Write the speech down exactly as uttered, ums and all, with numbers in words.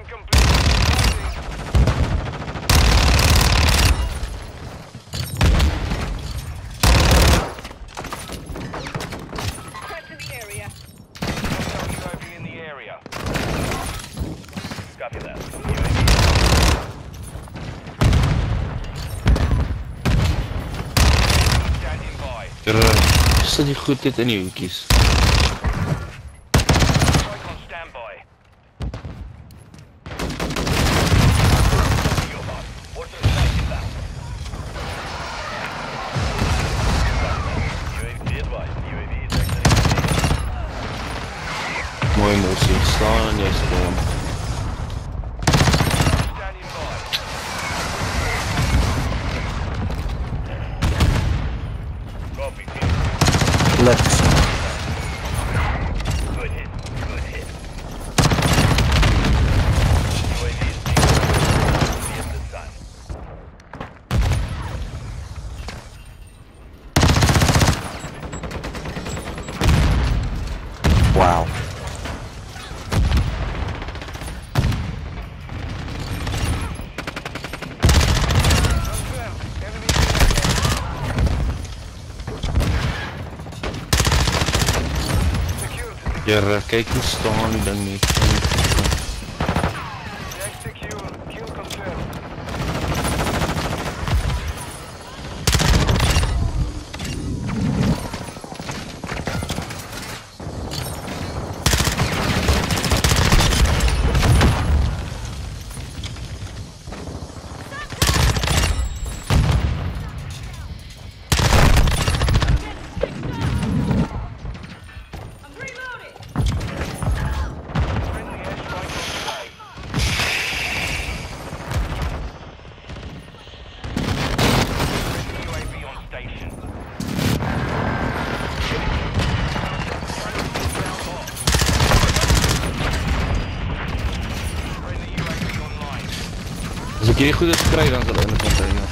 Sit die goed dit in die hoekies. Mooi mosie, staan en jy staan. Left. Good hit, good hit. U A V is being this time. Wow. Jere, kyk hoe staan die ding nie. As ek hierdie goede kry, dan sal hulle in die container.